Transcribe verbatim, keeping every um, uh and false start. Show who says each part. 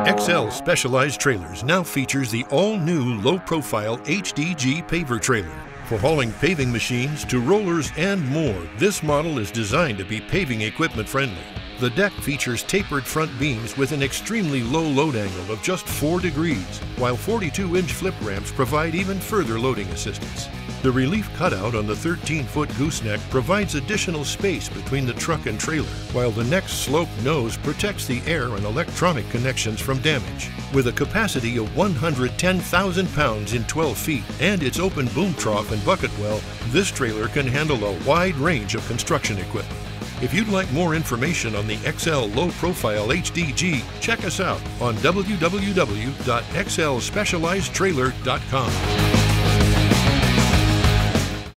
Speaker 1: X L Specialized Trailers now features the all-new low-profile H D G paver trailer. For hauling paving machines to rollers and more, this model is designed to be paving equipment friendly. The deck features tapered front beams with an extremely low load angle of just four degrees, while forty-two inch flip ramps provide even further loading assistance. The relief cutout on the thirteen foot gooseneck provides additional space between the truck and trailer, while the neck's sloped nose protects the air and electronic connections from damage. With a capacity of one hundred ten thousand pounds in twelve feet and its open boom trough and bucket well, this trailer can handle a wide range of construction equipment. If you'd like more information on the X L Low Profile H D G, check us out on w w w dot x l specialized trailer dot com.